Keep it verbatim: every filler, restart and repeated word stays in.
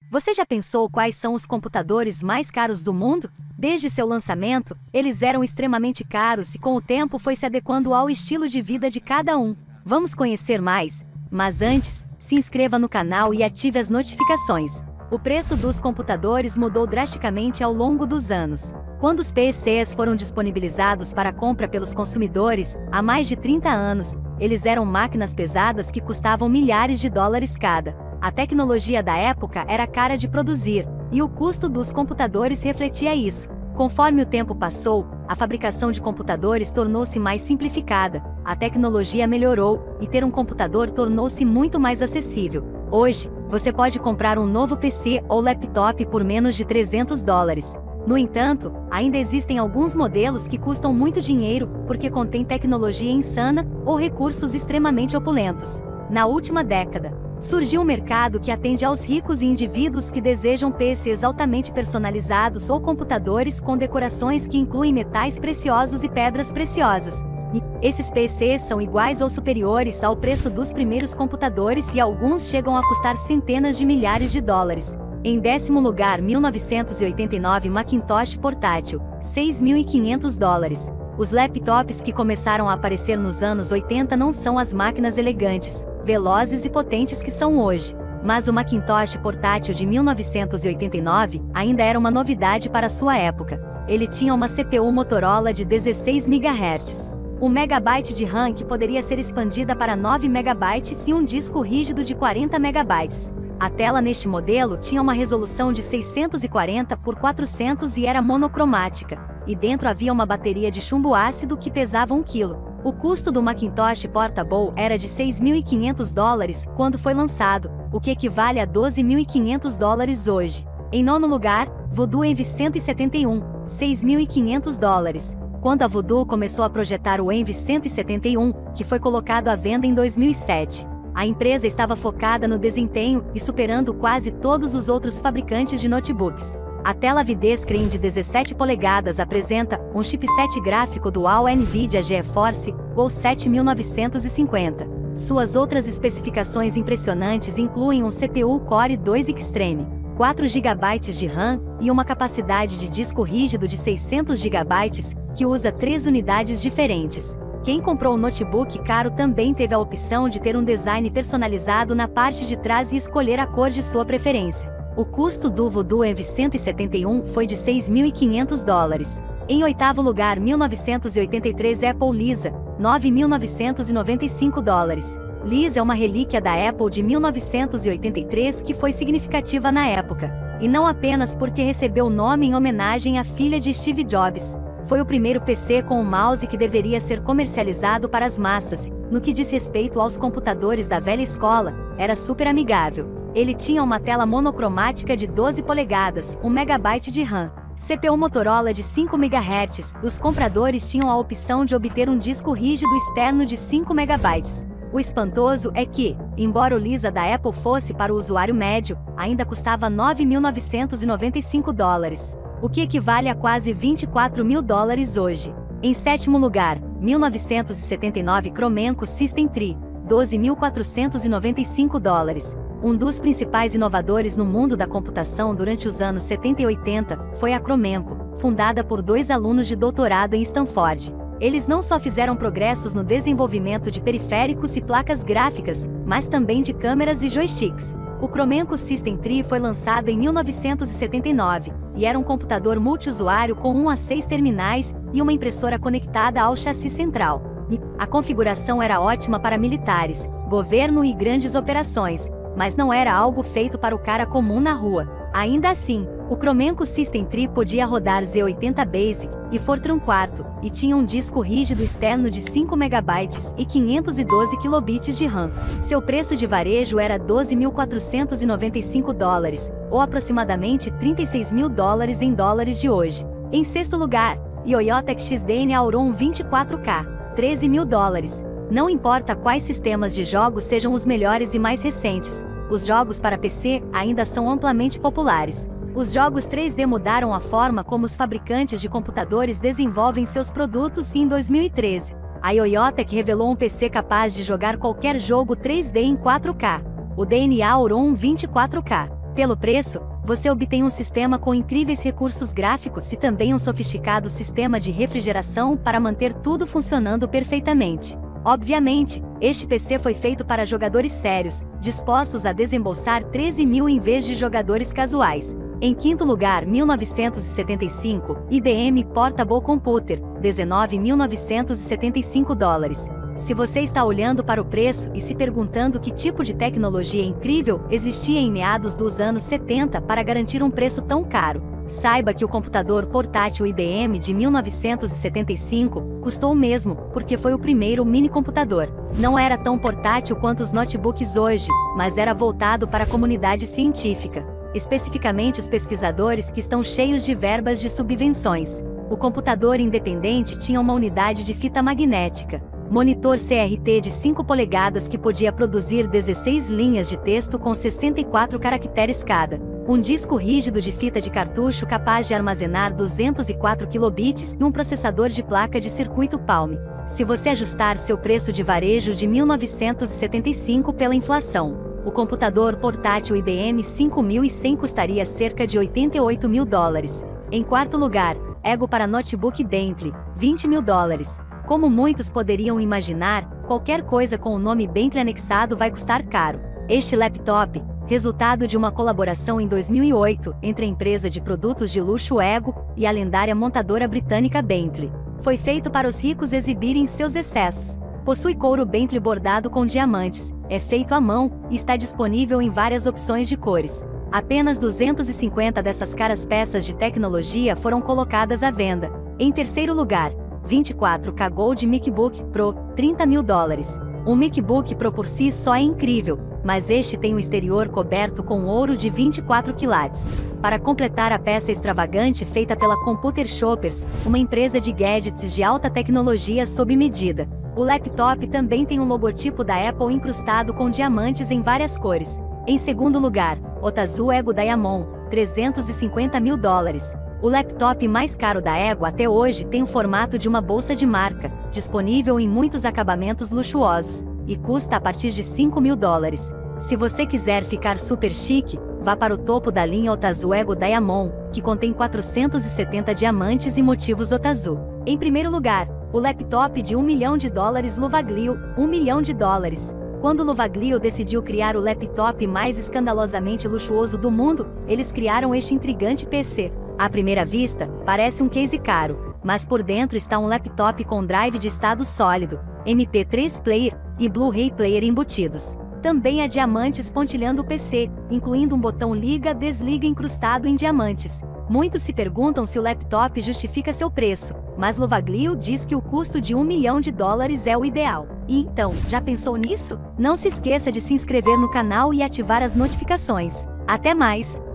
Você já pensou quais são os computadores mais caros do mundo? Desde seu lançamento, eles eram extremamente caros e com o tempo foi se adequando ao estilo de vida de cada um. Vamos conhecer mais? Mas antes, se inscreva no canal e ative as notificações. O preço dos computadores mudou drasticamente ao longo dos anos. Quando os P Cs foram disponibilizados para compra pelos consumidores, há mais de trinta anos, eles eram máquinas pesadas que custavam milhares de dólares cada. A tecnologia da época era cara de produzir, e o custo dos computadores refletia isso. Conforme o tempo passou, a fabricação de computadores tornou-se mais simplificada, a tecnologia melhorou, e ter um computador tornou-se muito mais acessível. Hoje, você pode comprar um novo P C ou laptop por menos de trezentos dólares. No entanto, ainda existem alguns modelos que custam muito dinheiro porque contêm tecnologia insana ou recursos extremamente opulentos. Na última década, surgiu um mercado que atende aos ricos e indivíduos que desejam P Cs altamente personalizados ou computadores com decorações que incluem metais preciosos e pedras preciosas. E esses P Cs são iguais ou superiores ao preço dos primeiros computadores e alguns chegam a custar centenas de milhares de dólares. Em décimo lugar, mil novecentos e oitenta e nove Macintosh portátil, seis mil e quinhentos dólares. Os laptops que começaram a aparecer nos anos oitenta não são as máquinas elegantes, velozes e potentes que são hoje. Mas o Macintosh portátil de mil novecentos e oitenta e nove ainda era uma novidade para sua época. Ele tinha uma C P U Motorola de dezesseis megahertz. Um megabyte de RAM que poderia ser expandida para nove megabytes e um disco rígido de quarenta megabytes. A tela neste modelo tinha uma resolução de seiscentos e quarenta por quatrocentos e era monocromática, e dentro havia uma bateria de chumbo ácido que pesava um quilo. O custo do Macintosh Portable era de seis mil e quinhentos dólares quando foi lançado, o que equivale a doze mil e quinhentos dólares hoje. Em nono lugar, Voodoo Envy cento e setenta e um, seis mil e quinhentos dólares. Quando a Voodoo começou a projetar o Envy cento e setenta e um, que foi colocado à venda em dois mil e sete, a empresa estava focada no desempenho e superando quase todos os outros fabricantes de notebooks. A tela avidez Crane de dezessete polegadas apresenta um chipset gráfico dual NVIDIA GeForce Go sete mil novecentos e cinquenta. Suas outras especificações impressionantes incluem um C P U Core dois Extreme, quatro gigabytes de RAM e uma capacidade de disco rígido de seiscentos gigabytes, que usa três unidades diferentes. Quem comprou um notebook caro também teve a opção de ter um design personalizado na parte de trás e escolher a cor de sua preferência. O custo do Voodoo Envy cento e setenta e um foi de seis mil e quinhentos dólares. Em oitavo lugar, mil novecentos e oitenta e três Apple Lisa, nove mil novecentos e noventa e cinco dólares. Lisa é uma relíquia da Apple de mil novecentos e oitenta e três que foi significativa na época, e não apenas porque recebeu o nome em homenagem à filha de Steve Jobs. Foi o primeiro P C com um mouse que deveria ser comercializado para as massas. No que diz respeito aos computadores da velha escola, era super amigável. Ele tinha uma tela monocromática de doze polegadas, um megabyte de RAM, C P U Motorola de cinco megahertz. Os compradores tinham a opção de obter um disco rígido externo de cinco megabytes. O espantoso é que, embora o Lisa da Apple fosse para o usuário médio, ainda custava nove mil novecentos e noventa e cinco dólares. O que equivale a quase vinte e quatro mil dólares hoje. Em sétimo lugar, mil novecentos e setenta e nove Cromenco System três, doze mil quatrocentos e noventa e cinco dólares. Um dos principais inovadores no mundo da computação durante os anos setenta e oitenta foi a Cromenco, fundada por dois alunos de doutorado em Stanford. Eles não só fizeram progressos no desenvolvimento de periféricos e placas gráficas, mas também de câmeras e joysticks. O Cromenco System três foi lançado em mil novecentos e setenta e nove, e era um computador multiusuário com um a seis terminais e uma impressora conectada ao chassi central. E a configuração era ótima para militares, governo e grandes operações, mas não era algo feito para o cara comum na rua. Ainda assim, o Cromenco System três podia rodar Z oitenta Basic e Fortran quatro, e tinha um disco rígido externo de cinco megabytes e quinhentos e doze kilobits de RAM. Seu preço de varejo era doze mil quatrocentos e noventa e cinco dólares, ou aproximadamente trinta e seis mil dólares em dólares de hoje. Em sexto lugar, Yoyotech X D N Auron vinte e quatro K, treze mil dólares. Não importa quais sistemas de jogos sejam os melhores e mais recentes, os jogos para P C ainda são amplamente populares. Os jogos três D mudaram a forma como os fabricantes de computadores desenvolvem seus produtos e em dois mil e treze, a Yoyotech revelou um P C capaz de jogar qualquer jogo três D em quatro K, o D N A Auron vinte e quatro K. Pelo preço, você obtém um sistema com incríveis recursos gráficos e também um sofisticado sistema de refrigeração para manter tudo funcionando perfeitamente. Obviamente, este P C foi feito para jogadores sérios, dispostos a desembolsar treze mil em vez de jogadores casuais. Em quinto lugar, mil novecentos e setenta e cinco, I B M Portable Computer, dezenove mil novecentos e setenta e cinco dólares. Se você está olhando para o preço e se perguntando que tipo de tecnologia incrível existia em meados dos anos setenta para garantir um preço tão caro, saiba que o computador portátil I B M de mil novecentos e setenta e cinco custou o mesmo, porque foi o primeiro mini-computador. Não era tão portátil quanto os notebooks hoje, mas era voltado para a comunidade científica, especificamente os pesquisadores que estão cheios de verbas de subvenções. O computador independente tinha uma unidade de fita magnética, monitor C R T de cinco polegadas que podia produzir dezesseis linhas de texto com sessenta e quatro caracteres cada, um disco rígido de fita de cartucho capaz de armazenar duzentos e quatro kilobits e um processador de placa de circuito Palm. Se você ajustar seu preço de varejo de mil novecentos e setenta e cinco pela inflação, o computador portátil I B M cinco mil e cem custaria cerca de oitenta e oito mil dólares. Em quarto lugar, Ego para notebook Bentley, vinte mil dólares. Como muitos poderiam imaginar, qualquer coisa com o nome Bentley anexado vai custar caro. Este laptop, resultado de uma colaboração em dois mil e oito entre a empresa de produtos de luxo Ego e a lendária montadora britânica Bentley, foi feito para os ricos exibirem seus excessos. Possui couro Bentley bordado com diamantes, é feito à mão e está disponível em várias opções de cores. Apenas duzentas e cinquenta dessas caras peças de tecnologia foram colocadas à venda. Em terceiro lugar, vinte e quatro K Gold MacBook Pro, trinta mil dólares. Um MacBook Pro por si só é incrível, mas este tem o exterior coberto com ouro de vinte e quatro quilates. Para completar a peça extravagante feita pela Computer Shoppers, uma empresa de gadgets de alta tecnologia sob medida, o laptop também tem um logotipo da Apple incrustado com diamantes em várias cores. Em segundo lugar, Otazu Ego Diamond, trezentos e cinquenta mil dólares. O laptop mais caro da Ego até hoje tem o formato de uma bolsa de marca, disponível em muitos acabamentos luxuosos, e custa a partir de cinco mil dólares. Se você quiser ficar super chique, vá para o topo da linha Otazu Ego Diamond, que contém quatrocentos e setenta diamantes e motivos Otazu. Em primeiro lugar, o laptop de um milhão de dólares Luvaglio, um milhão de dólares. Quando Luvaglio decidiu criar o laptop mais escandalosamente luxuoso do mundo, eles criaram este intrigante P C. À primeira vista, parece um case caro, mas por dentro está um laptop com drive de estado sólido, M P três player e Blu-ray player embutidos. Também há diamantes pontilhando o P C, incluindo um botão liga-desliga incrustado em diamantes. Muitos se perguntam se o laptop justifica seu preço, mas Luvaglio diz que o custo de um milhão de dólares é o ideal. E então, já pensou nisso? Não se esqueça de se inscrever no canal e ativar as notificações. Até mais!